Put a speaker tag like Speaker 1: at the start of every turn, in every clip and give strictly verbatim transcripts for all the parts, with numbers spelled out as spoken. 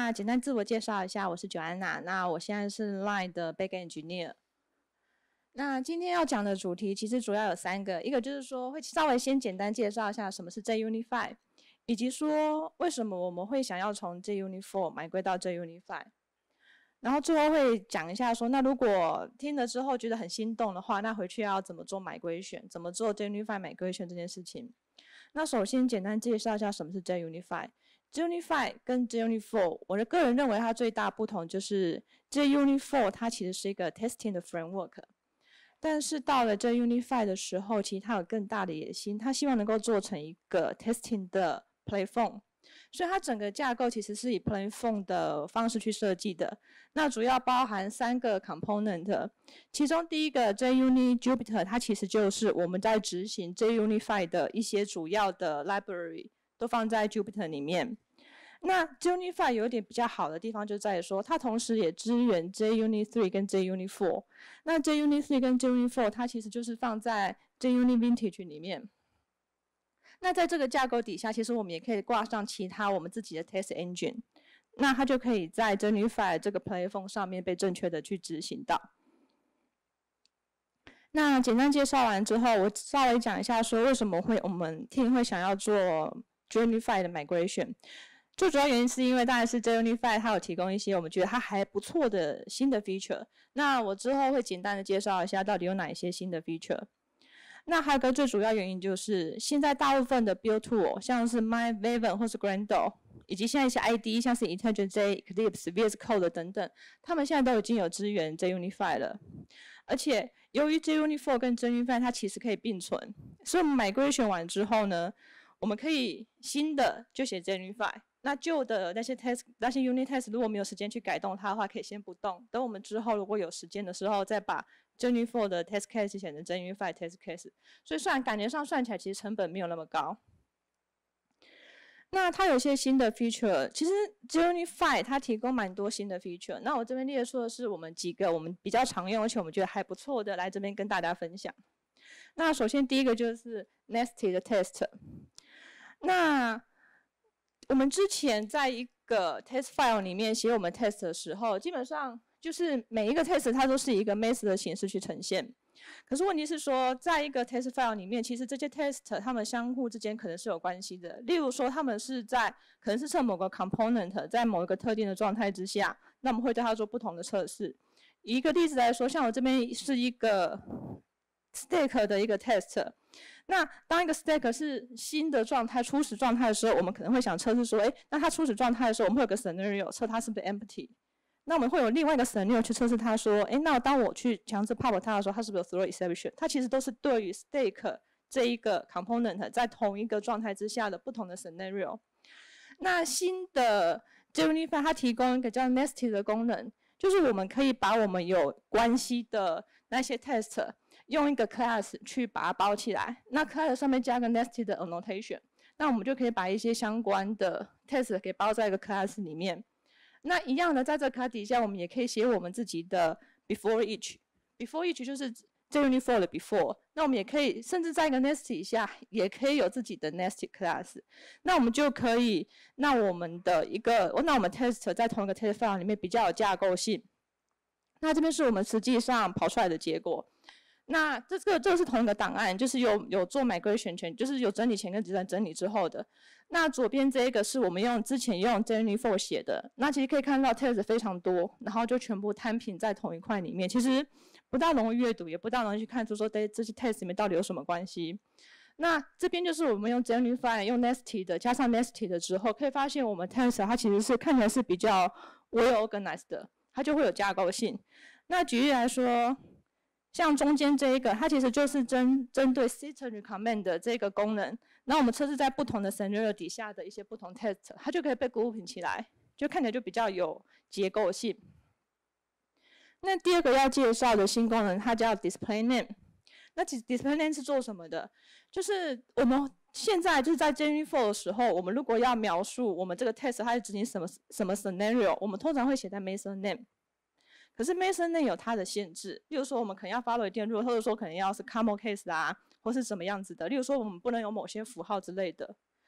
Speaker 1: 那简单自我介绍一下，我是 Joanna，那我现在是 Line 的 Backend Engineer。那今天要讲的主题其实主要有三个，一个就是说会稍微先简单介绍一下什么是 JUnit 五，以及说为什么我们会想要从 JUnit 四买归到 JUnit 五。然后最后会讲一下说，那如果听了之后觉得很心动的话，那回去要怎么做migration，怎么做 JUnit 五 migration 这件事情。那首先简单介绍一下什么是 JUnit 五。JUnit 五跟 JUnit 四，我的个人认为它最大不同就是 JUnit 四它其实是一个 testing 的 framework， 但是到了 JUnit 五的时候，其实它有更大的野心，它希望能够做成一个 testing 的 platform。所以它整个架构其实是以 platform 的方式去设计的，那主要包含三个 component， 其中第一个 JUnit Jupyter， 它其实就是我们在执行 JUnit 五的一些主要的 library 都放在 Jupyter 里面。那 JUnit 五有一点比较好的地方就在于说，它同时也支援 JUnit 三跟 JUnit 四。那 JUnit 三跟 JUnit 四它其实就是放在 JUnit Vintage 里面。那在这个架构底下，其实我们也可以挂上其他我们自己的 test engine， 那它就可以在 JUnit 五这个 platform 上面被正确的去执行到。那简单介绍完之后，我稍微讲一下说为什么会我们 team 会想要做 JUnit 五的 migration。最主要原因是因为当然是 JUnit 五它有提供一些我们觉得它还不错的新的 feature， 那我之后会简单的介绍一下到底有哪一些新的 feature。那还有个最主要原因就是，现在大部分的 build tool， 像是 MyMaven 或是 Gradle， 以及现在一些 I D， 像是 IntelliJ、Eclipse、V S Code 等等，他们现在都已经有支援 JUnit 五了。而且由于 JUnit 四跟 JUnit 五它其实可以并存，所以我们 migration 完之后呢，我们可以新的就写 JUnit 五，那旧的那些 test 那些 unit test 如果没有时间去改动它的话，可以先不动，等我们之后如果有时间的时候再把JUnit 四的 test case 写成 JUnit 五 test case， 所以算感觉上算起来其实成本没有那么高。那它有一些新的 feature， 其实 JUnit 五它提供蛮多新的 feature， 那我这边列出的是我们几个我们比较常用而且我们觉得还不错的，来这边跟大家分享。那首先第一个就是 nested test， 那我们之前在一个 test file 里面写我们 test 的时候，基本上就是每一个 test 它都是以一个 method 的形式去呈现。可是问题是说，在一个 test file 里面，其实这些 test 它们相互之间可能是有关系的。例如说，他们是在可能是测某个 component 在某一个特定的状态之下，那我们会对它做不同的测试。以一个例子来说，像我这边是一个 stack 的一个 test。那当一个 stack 是新的状态、初始状态的时候，我们可能会想测试说，哎，那它初始状态的时候，我们会有个 scenario 测它是不是 empty。那我们会有另外一个 scenario 去测试它说，哎，那当我去强制 pop 它的时候，它是不是有 throw exception？ 它其实都是对于 stack 这一个 component 在同一个状态之下的不同的 scenario。那新的 JUnit 五它提供一个叫 nested 的功能，就是我们可以把我们有关系的那些 test 用一个 class 去把它包起来，那 class 上面加个 nested 的 annotation， 那我们就可以把一些相关的 test 给包在一个 class 里面。那一样的，在这个 class 底下，我们也可以写我们自己的 before each，before each 就是 JUnit 四的 before， 那我们也可以甚至在一个 nest 底下也可以有自己的 nested class， 那我们就可以，那我们的一个，那我们 test 在同一个 test file 里面比较有架构性。那这边是我们实际上跑出来的结果。那这个这个是同一个档案，就是有有做 migration 前，就是有整理前跟整整理之后的。那左边这一个是我们用之前用 JUnit 四写的，那其实可以看到 test 非常多，然后就全部摊平在同一块里面，其实不大容易阅读，也不大容易去看出说这这些 test 里面到底有什么关系。那这边就是我们用 JUnit 五用 nested 的加上 nested 的之后，可以发现我们 test 它其实是看起来是比较 well organized 的，它就会有架构性。那举例来说，像中间这一个，它其实就是针针对 system recommend 的这个功能，那我们测试在不同的 scenario 底下的一些不同 test， 它就可以被 grouping 起来，就看起来就比较有结构性。那第二个要介绍的新功能，它叫 display name。那 display name 是做什么的？就是我们现在就是在 JUnit 四的时候，我们如果要描述我们这个 test 它是执行什么什么 scenario， 我们通常会写在 method name。可是 method name 有它的限制，例如说我们可能要 follow 一定 rule， 或者说可能要是 camel case 啦，或是什么样子的。例如说我们不能有某些符号之类的。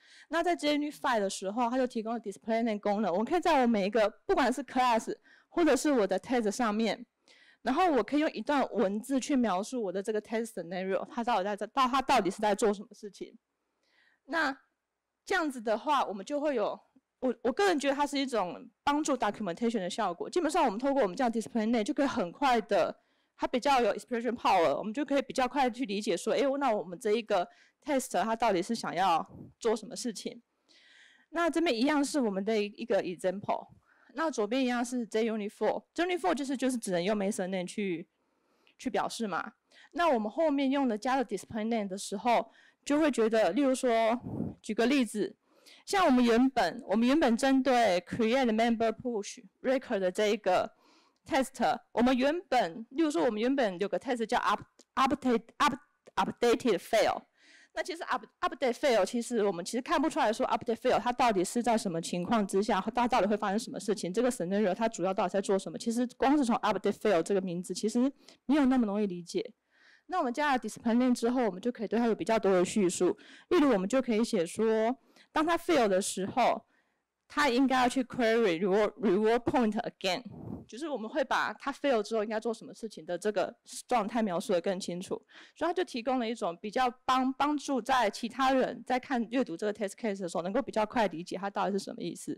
Speaker 1: 那在 JUnit 五 的时候，它就提供了 display name 功能，我们可以在我每一个不管是 class 或者是我的 test 上面，然后我可以用一段文字去描述我的这个 test scenario， 它到底在到它到底是在做什么事情。那这样子的话，我们就会有我我个人觉得它是一种帮助 documentation 的效果。基本上我们透过我们这样 display name 就可以很快的，它比较有 expression power， 我们就可以比较快的去理解说，哎，那我们这一个 test 它到底是想要做什么事情。那这边一样是我们的一个 example， 那左边一样是 JUnit 四 ，JUnit 四就是就是只能用 method name 去去表示嘛。那我们后面用了加了 display name 的时候，就会觉得，例如说，举个例子，像我们原本我们原本针对 create member push record 的这一个 test， 我们原本，例如说我们原本有个 test 叫 up update up updated fail。那其实 up update fail 其实我们其实看不出来说 update fail 它到底是在什么情况之下，它到底会发生什么事情，这个 scenario 它主要到底在做什么，其实光是从 update fail 这个名字其实没有那么容易理解。那我们加了 display name 之后，我们就可以对它有比较多的叙述，例如我们就可以写说，当它 fail 的时候，它应该要去 query reward reward point again， 就是我们会把它 fail 之后应该做什么事情的这个状态描述得更清楚，所以它就提供了一种比较帮帮助在其他人在看阅读这个 test case 的时候，能够比较快理解它到底是什么意思。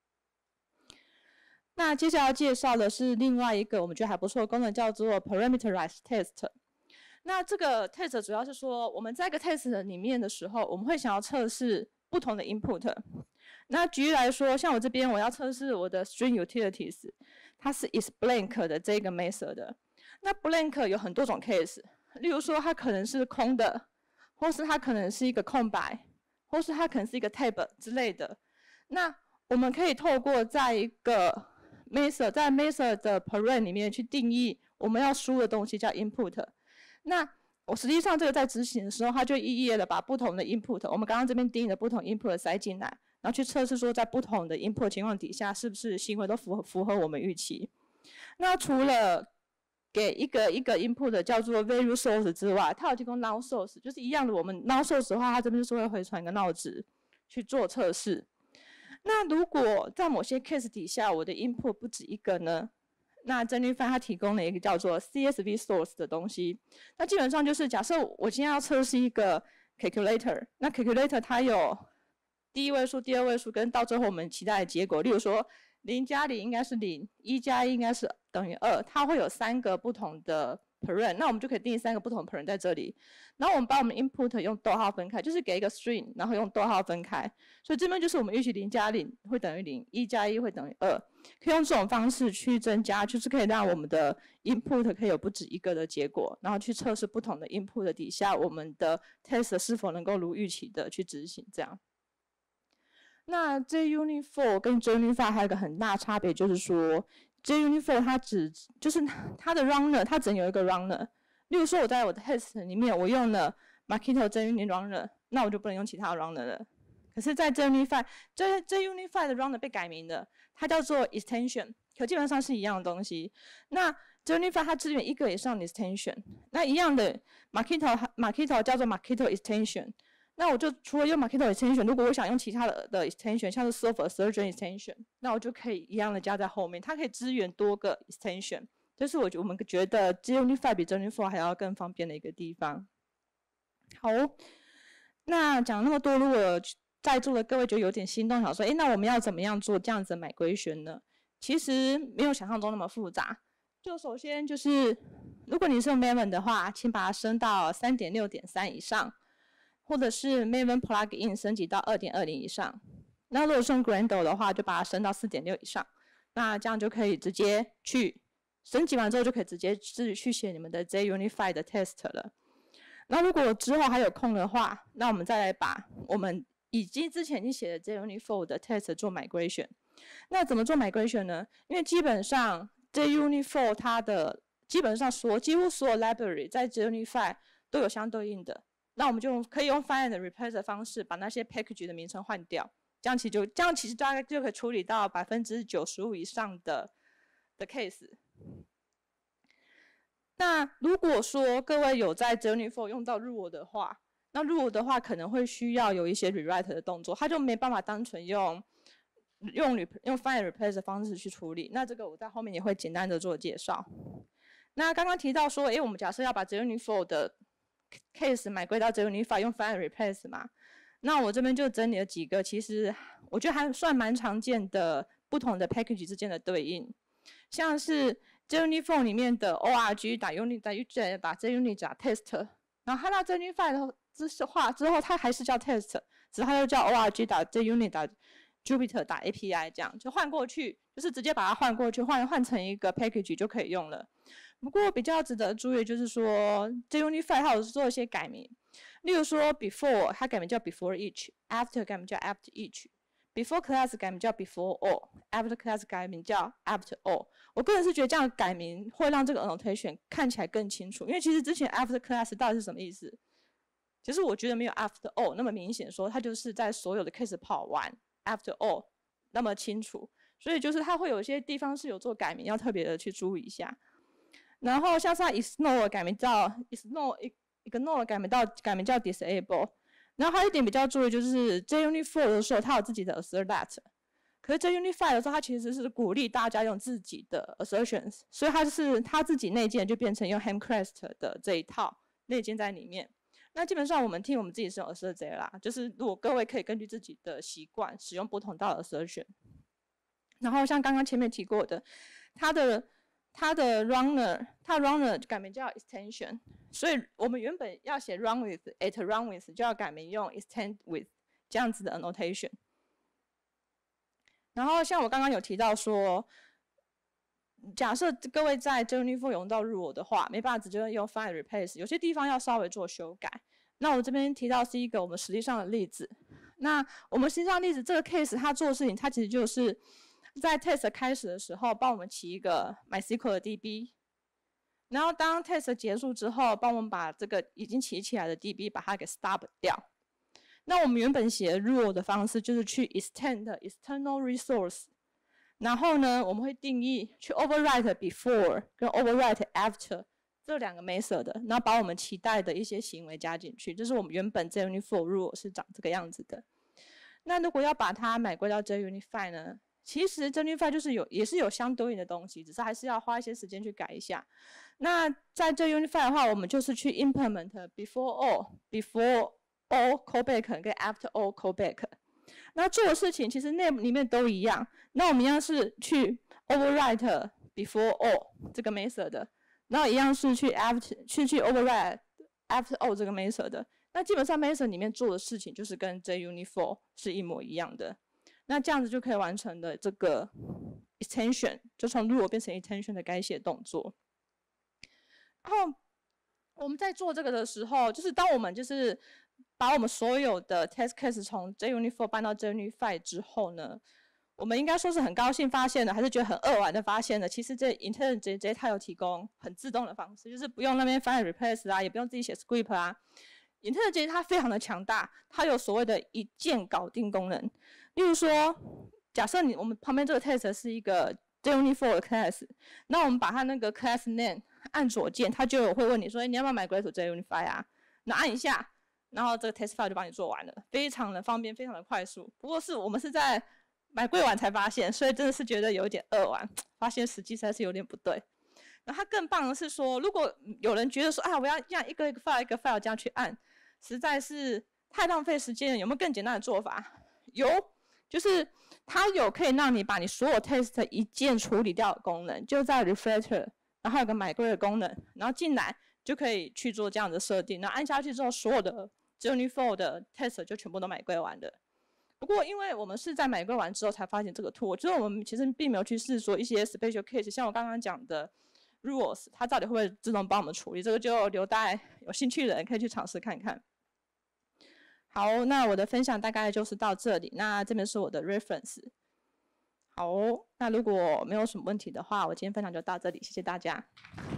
Speaker 1: 那接下来介绍的是另外一个我们觉得还不错的功能，叫做 parameterized test。那这个 test 主要是说，我们在一个 test 里面的时候，我们会想要测试不同的 input。那举例来说，像我这边我要测试我的 string utilities， 它是 is blank 的这个 method 的。那 blank 有很多种 case， 例如说它可能是空的，或是它可能是一个空白，或是它可能是一个 tab 之类的。那我们可以透过在一个 method 在 method 的 parent 里面去定义我们要输的东西叫 input。那我实际上这个在执行的时候，它就一一的把不同的 input， 我们刚刚这边定义的不同 input 塞进来，然后去测试说在不同的 input 情况底下，是不是行为都符合符合我们预期。那除了给一个一个 input 的叫做 value source 之外，它有提供 null source， 就是一样的，我们 null source 的话，它这边就是会回传一个 null 值去做测试。那如果在某些 case 底下，我的 input 不止一个呢？那JUnit 五它提供了一个叫做 C S V source 的东西，那基本上就是假设我今天要测试一个 calculator， 那 calculator 它有第一位数、第二位数跟到最后我们期待的结果，例如说零加零应该是零，一加一应该是等于二，它会有三个不同的 parent， 那我们就可以定义三个不同的 parent 在这里，然后我们把我们 input 用逗号分开，就是给一个 string， 然后用逗号分开，所以这边就是我们预期零加零会等于零，一加一会等于二，可以用这种方式去增加，就是可以让我们的 input 可以有不止一个的结果，然后去测试不同的 input 的底下，我们的 test 是否能够如预期的去执行这样。那 JUnit 四 跟 JUnit 五还有一个很大差别，就是说 JUnit 四 它只就是它的 runner 它只有一个 runner， 例如说我在我的 test 里面我用了 Marketo JUnit runner， 那我就不能用其他的 runner 了。可是在 JUnit 五 这 JUnit 五的 runner 被改名了，它叫做 extension， 可基本上是一样的东西。那 JUnit 五它支援一个以上的 extension， 那一样的 Marketo Marketo 叫做 Marketo extension。那我就除了用 Marketo extension， 如果我想用其他的的 extension， 像是 Server Surgeon extension， 那我就可以一样的加在后面，它可以支援多个 extension， 这是我我们觉得 JUnit 五比 JUnit 四还要更方便的一个地方。好，那讲那么多，如果在座的各位觉得有点心动，想说，哎，那我们要怎么样做这样子的 migration 呢？其实没有想象中那么复杂。就首先就是，如果你是用 Maven 的话，请把它升到 三点六点三 以上。或者是 Maven plugin 升级到 二点二零 以上，那如果是用 Gradle 的话，就把它升到 四点六 以上，那这样就可以直接去升级完之后就可以直接自己去写你们的 JUnit 五的 test 了。那如果之后还有空的话，那我们再来把我们以及之前已经写的 JUnit 四的 test 做 migration。那怎么做 migration 呢？因为基本上 JUnit 四它的基本上所几乎所有 library 在 JUnit 五都有相对应的。那我们就可以用 find and replace 的方式把那些 package 的名称换掉，这样其实就这样其实大概就可以处理到 百分之九十五 以上的的 case。那如果说各位有在 JUnit 四用到 rule 的话， 那 rule 的话可能会需要有一些 rewrite 的动作，它就没办法单纯用用用 find replace 的方式去处理。那这个我在后面也会简单的做介绍。那刚刚提到说，诶，我们假设要把 JUnit 的 case 买归到 JUnit 用 find replace 嘛，那我这边就整理了几个，其实我觉得还算蛮常见的不同的 package 之间的对应，像是 JUnit 里面的 org.unit.ujs 把 JUnit 打 test， 然后它到 JUnit 之化之后，它还是叫 test， 只是它又叫 org.junit.jupyter.api 这样就换过去，就是直接把它换过去，换换成一个 package 就可以用了。不过比较值得注意就是说 JUnit 它有做一些改名，例如说 before 它改名叫 before each，after 改名叫 after each。Before class 改名叫 before all，after class 改名叫 after all。我个人是觉得这样改名会让这个 annotation 看起来更清楚，因为其实之前 after class 到底是什么意思？其实我觉得没有 after all 那么明显，说它就是在所有的 case 跑完 after all 那么清楚，所以就是它会有一些地方是有做改名，要特别的去注意一下。然后像是它 ignore 改名叫 ignore ignore 改名到改名叫 disable。然后还有一点比较注意，就是 JUnit 的时候，它有自己的 assert that， 可是 JUnit 的时候，它其实是鼓励大家用自己的 assertions， 所以它是它自己内建就变成用 Hemcrest 的这一套内建在里面。那基本上我们听我们自己是用 assert that 啦，就是如果各位可以根据自己的习惯使用不同的 assertion。然后像刚刚前面提过的，它的它的 runner， 它 runner 改名叫 extension， 所以我们原本要写 run with at run with 就要改名用 extend with 这样子的 annotation。然后像我刚刚有提到说，假设各位在 JUnit 用到 rule 的话，没办法直接用 find replace， 有些地方要稍微做修改。那我这边提到是一个我们实际上的例子。那我们实际上的例子这个 case 它做的事情，它其实就是在 test 开始的时候，帮我们起一个 MySQL 的 D B， 然后当 test 结束之后，帮我们把这个已经起起来的 D B 把它给 stop 掉。那我们原本写 rule 的方式就是去 extend external resource， 然后呢，我们会定义去 overwrite before 跟 overwrite after 这两个 method 的，然后把我们期待的一些行为加进去，这是我们原本 JUnit 四 rule 是长这个样子的。那如果要把它买归到 JUnit 五呢？其实 JUnit 五就是有也是有相对应的东西，只是还是要花一些时间去改一下。那在 JUnit 五的话，我们就是去 implement before all、before all callback 跟 after all callback。那做的事情其实那里面都一样。那我们一样是去 overwrite before all 这个 method 的，然后一样是去 after 去去 overwrite after all 这个 method 的。那基本上 method 里面做的事情就是跟 JUnit 四是一模一样的。那这样子就可以完成的这个 extension， 就从 rule 变成 extension 的改写动作。然后我们在做这个的时候，就是当我们就是把我们所有的 test case 从 JUnit 四搬到 JUnit 五之后呢，我们应该说是很高兴发现的，还是觉得很扼腕的发现的。其实这 IntelliJ 它有提供很自动的方式，就是不用那边 find replace 啊，也不用自己写 script 啊。IntelliJ 它非常的强大，它有所谓的一键搞定功能。例如说，假设你我们旁边这个 test 是一个 JUnit 四的 class， 那我们把它那个 class name 按左键，它就会问你说，欸、你要不要migrate to JUnit 五啊？那按一下，然后这个 test file 就帮你做完了，非常的方便，非常的快速。不过是我们是在migrate完才发现，所以真的是觉得有点扼腕，发现时机实在是有点不对。然后它更棒的是说，如果有人觉得说，啊，我要这样一个一个 file 一个 file 这样去按，实在是太浪费时间了，有没有更简单的做法？有。就是它有可以让你把你所有 test 一键处理掉的功能，就在 refactor， 然后有个 migrate 的功能，然后进来就可以去做这样的设定。然后按下去之后，所有的 JUnit 四的 test 就全部都 migrate 完了。不过，因为我们是在 migrate 完之后才发现这个 tool， 就是我们其实并没有去试说一些 special case， 像我刚刚讲的 rules， 它到底会不会自动帮我们处理，这个就留待有兴趣的人可以去尝试看看。好，那我的分享大概就是到这里。那这边是我的 reference。好，那如果没有什么问题的话，我今天分享就到这里，谢谢大家。